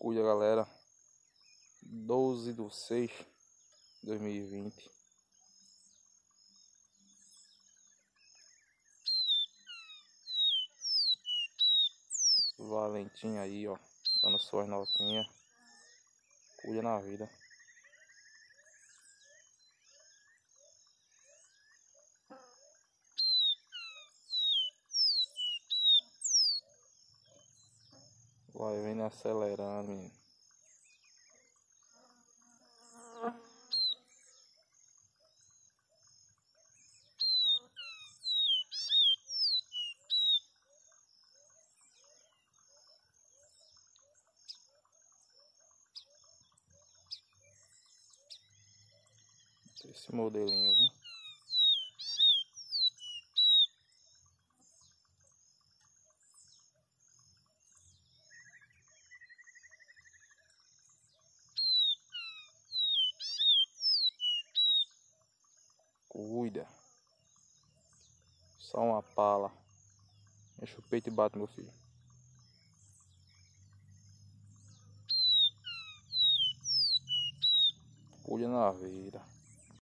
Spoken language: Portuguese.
cuida, galera. 12/6/2020. Valentim aí, ó, dando suas notinhas. Cuida na vida. Vai vendo acelerando, menino. Esse modelinho, viu? Cuida. Só uma pala. Enche o peito e bate, meu filho. Cuida na vida.